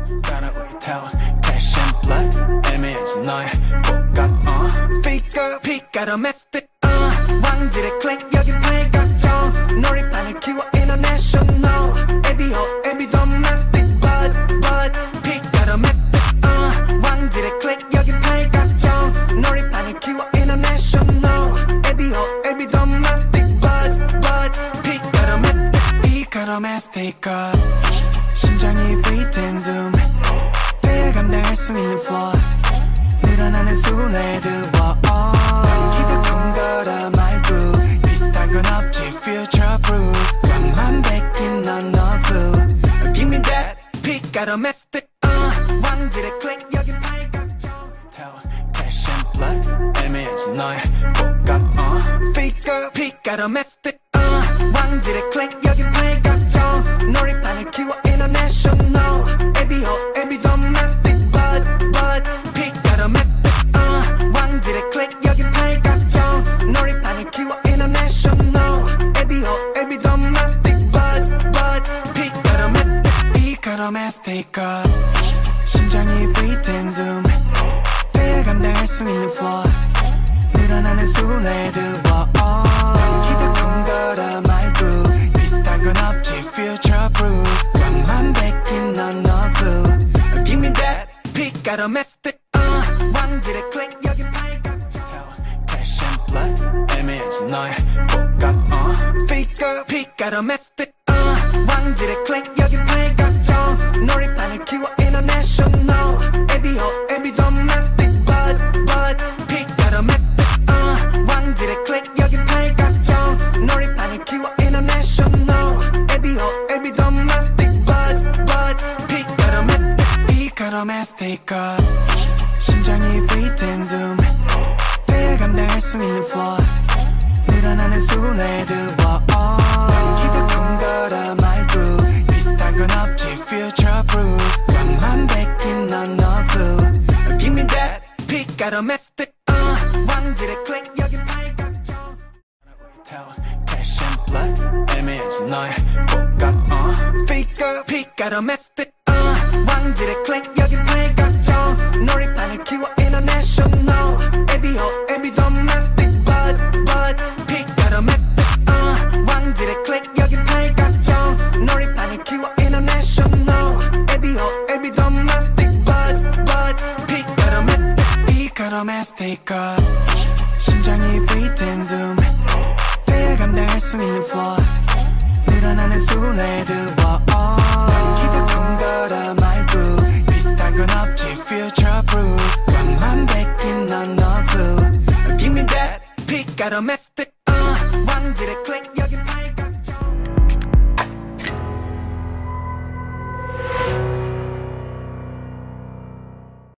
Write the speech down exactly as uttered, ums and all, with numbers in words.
따라오리 타워 Cash and blood 애매해진 너의 복각 uh. Figure 빛깔어 mestic uh. 왕들의 click 여기 팔각정 놀이판을 키워 international 에비호 에비 domestic but but 빛깔어 mestic uh. 왕들의 click 여기 팔각정 놀이판을 키워 international 에비호 에비 domestic but but 빛깔어 mestic 빛깔어 mestic 심장이 beat and zoom 배감당할 수 있는 floor 늘어나는 순애들 기도 꿈걸어 my groove 비슷한 건 없지 future proof 꽉만 베낀 넌 no clue Give me that 빛깔어 mestic uh. 왕들의 click 여기 팔각정 Tower cash and blood 애매해진 너의 복각 uh. Figure 빛깔어 mestic uh. 왕들의 click 여기 팔각정 놀이판을 키워 international 에비호 에비 domestic but but 빛깔어 mestic uh. 왕들의 click 여기 팔각정 놀이판을 키워 international 에비호 에비 domestic but but 빛깔어 mestic 빛깔어 mestic 심장이 beat and zoom 배감당할 수 있는 floor 늘어나는 순애들 기도 꿈걸어 my groove 비슷한 건 없지 future proof 꽉만 베낀 넌 no clue Give me that 빛깔어 mestic uh. 왕들의 click 여기 팔각정 Cash and blood 애매해진 너의 복각 uh. Figure 빛깔어 mestic uh. 왕들의 click 여기 팔각정 놀이판을 키워 international 에비호 에비 domestic but but 빛깔어 mestic uh. 왕들의 click 여기 팔각정 놀이판을 키워 international 에비호 에비 domestic but but 빛깔어 mestic 빛깔어 mestic 심장이 beat and zoom 배감당할 수 있는 floor 늘어나는 순애들 기도 꿈걸어 my groove 비슷한 건 없지 future proof 꽉만 베낀 넌 no clue Give me that 빛깔어 mestic uh. 왕들의 click 여기 팔각정 Cash and blood 애매해진 너의 복각 uh. Figure 빛깔어 mestic uh. 왕들의 click 여기 팔각정 놀이판을 키워 international 에비호 에비 domestic but but 빛깔어 mestic uh. 왕들의 click 여기 팔각정 놀이판을 키워 international 에비호 에비 domestic but but 빛깔어 mestic 빛깔어 mestic 심장이 beat and zoom 배감당할 수 있는 floor 늘어나는 순애들 기도 꿈걸어 my groove 비슷한 건 없지 future proof 꽉만 베낀 넌 no clue Give me that 빛깔어 mestic uh. 왕들의 click